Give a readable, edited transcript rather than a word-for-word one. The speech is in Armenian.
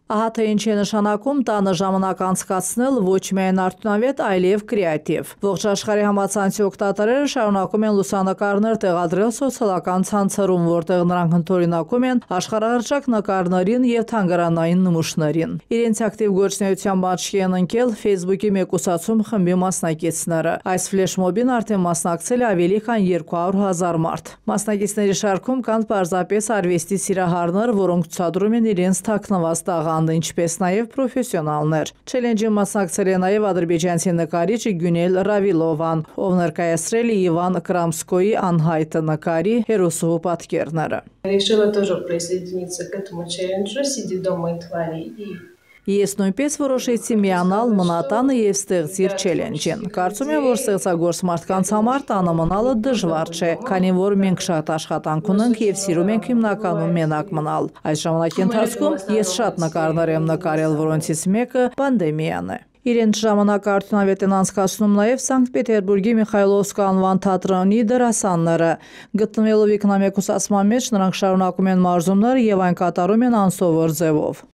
Ահա թե ինչ է նշանակում տանը ժամանակ անցկացնել ոչ միայն արդյունավետ, այլև կրեատիվ։ Ողջ աշխարհի համացանցի օգտատերերը շարունակում են լուսանկարներ տեղադրել սոցիալական ցանցերում, որտեղ նրանք ընդօրինակում են աշխարհահռչակ նկարներին եւ թանգարանային նմուշներին։ Իրենց ակտիվ գործունեության աչքի են ընկել Facebook-ի մեկուսացում խմբի մասնակիցները։ Այս ֆլեշմոբին արդեն մասնակցել է ավելի քան 200,000 մարդ։ Մասնակիցների շարքում կան պարզապես արվեստի սիրահարներ, որոնք ցուցադրում են իրենց թաքնված տաղանդը, ինչպես նաև պրոֆեսիոնալներ։ Չելենջին մասնակցել է նաև ադրբեջանցի նկարիչ Գյունել Ռավիլովան, ով ներկայացրել է Իվան Կրամսկոյի անհայտ նկարի հերոսուհու պատկերները։ Решила тоже присоединиться к этому челленджу, сиди дома и твори. Ես նույնպես որոշեցի միանալ մնա տանը եւ ստեղծիր չելենջին։ Կարծում եմ, որ ստեղծագործ մարդկանց համար տանը մնալը դժվար չէ, քանի որ մենք շատ աշխատանք ունենք եւ սիրում ենք հիմնականում մենակ մնալ։ Այս ժամանակի ընթացքում ես շատ նկարներ եմ նկարել, որոնցից մեկը պանդեմիան է։ Իրենց ժամանակ արդյունավետ են անցկացնում նաև Սանկտ Պետերբուրգի Միխայլովսկ անվան թատրոնի դերասանները։ Գտնվելով ինքնամեկուսացման մեջ նրանք շարունակում են մարզումներ եւ այն կատարում են անսովոր ձևով։